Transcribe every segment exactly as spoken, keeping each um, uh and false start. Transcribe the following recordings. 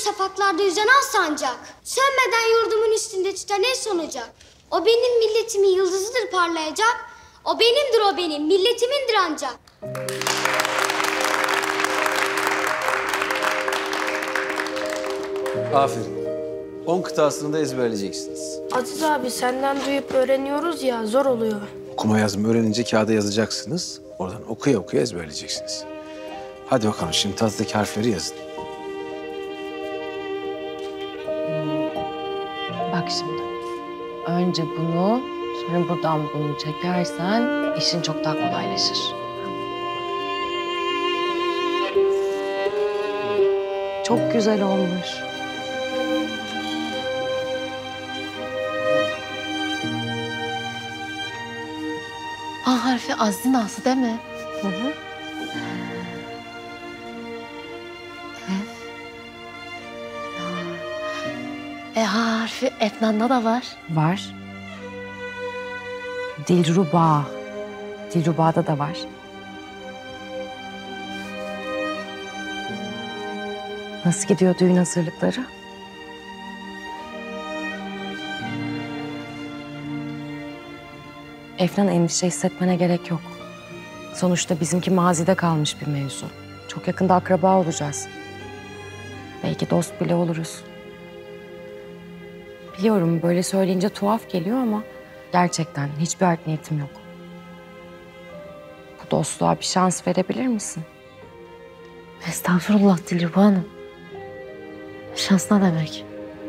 şafaklarda yüzen al sancak. Sönmeden yurdumun üstünde tüten el sonacak. O benim milletimin yıldızıdır parlayacak. O benimdir o benim, milletimindir ancak. Aferin. On kıtasını da ezberleyeceksiniz. Aziz abi senden duyup öğreniyoruz ya, zor oluyor. Okuma yazma öğrenince kağıda yazacaksınız. Oradan okuya okuya ezberleyeceksiniz. Hadi bakalım şimdi tahtadaki harfleri yazın. Bak şimdi. Önce bunu, sonra buradan bunu çekersen işin çok daha kolaylaşır. Çok güzel olmuş. A harfi Aziz'in A'sı değil mi? Hı hı. Evet. E harfi Efnan'da da var. Var. Dilruba. Dilruba'da da var. Nasıl gidiyor düğün hazırlıkları? Efnan, endişe hissetmene gerek yok. Sonuçta bizimki mazide kalmış bir mevzu. Çok yakında akraba olacağız. Belki dost bile oluruz. Biliyorum böyle söyleyince tuhaf geliyor ama gerçekten hiçbir art niyetim yok. Bu dostluğa bir şans verebilir misin? Estağfurullah Dilruba Hanım. Şans ne demek?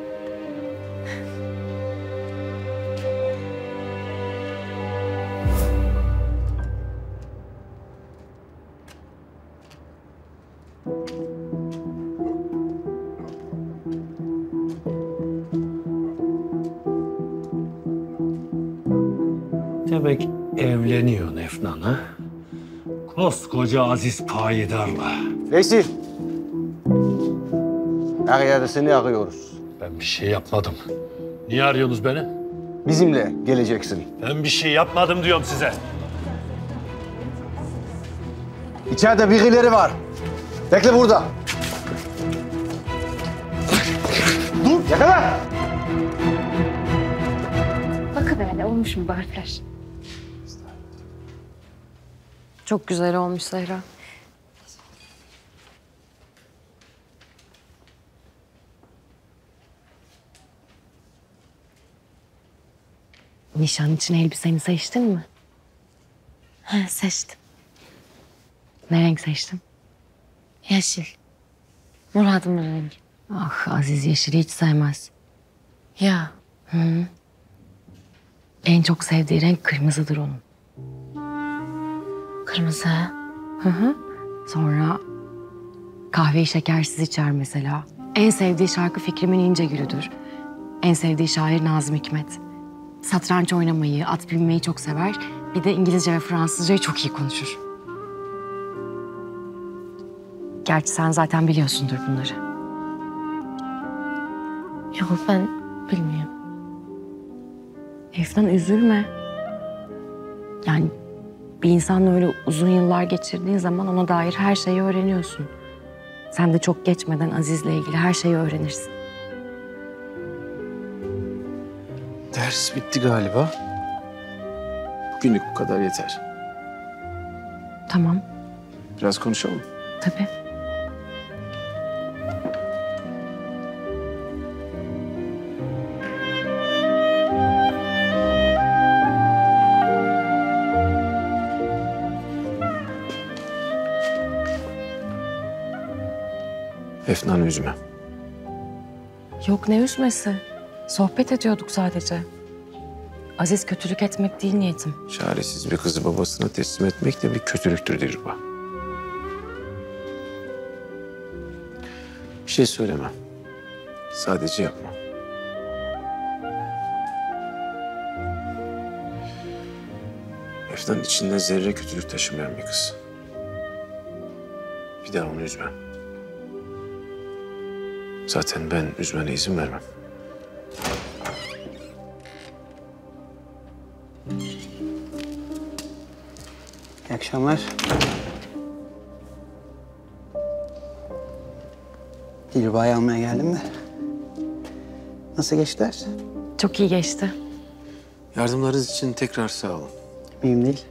Demek evleniyorsun Efnan ha? Koskoca Aziz Payidar'la. Veysi. Her yerde seni arıyoruz. Ben bir şey yapmadım. Niye arıyorsunuz beni? Bizimle geleceksin. Ben bir şey yapmadım diyorum size. İçeride birileri var. Bekle burada. Dur, yakala! Bakın öyle olmuş mu bu harfler? Çok güzel olmuş Zehra. Nişan için elbiseni seçtin mi? Ha seçtim. Ne renk seçtin? Yeşil. Muradımın rengi. Ah, Aziz yeşili hiç sevmez. Ya. Hı. En çok sevdiği renk kırmızıdır onun. Kırmızı ha? Hı hı. Sonra kahveyi şekersiz içer mesela. En sevdiği şarkı Fikrimin İncegül'üdür. En sevdiği şair Nazım Hikmet. Satranç oynamayı, at binmeyi çok sever. Bir de İngilizce ve Fransızcayı çok iyi konuşur. Gerçi sen zaten biliyorsundur bunları. Yok ben bilmiyorum. Efnan, üzülme. Yani bir insanla öyle uzun yıllar geçirdiğin zaman ona dair her şeyi öğreniyorsun. Sen de çok geçmeden Aziz'le ilgili her şeyi öğrenirsin. Ders bitti galiba. Bugünlük bu kadar yeter. Tamam, Biraz konuşalım. tabii. Efnan, üzme. Yok, ne üzmesi. Sohbet ediyorduk sadece. Aziz kötülük etmek değil niyetim. Çaresiz bir kızı babasına teslim etmek de bir kötülüktür Dilruba. Bir şey söyleme. Sadece yapma. Efnan içinde zerre kötülük taşımayan bir kız. Bir daha onu üzme. Zaten ben üzmene izin vermem. İyi akşamlar. Dilruba'yı almaya geldim de. Nasıl geçti ders? Çok iyi geçti. Yardımlarınız için tekrar sağ olun. Mühim değil.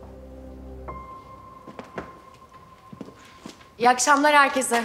İyi akşamlar herkese.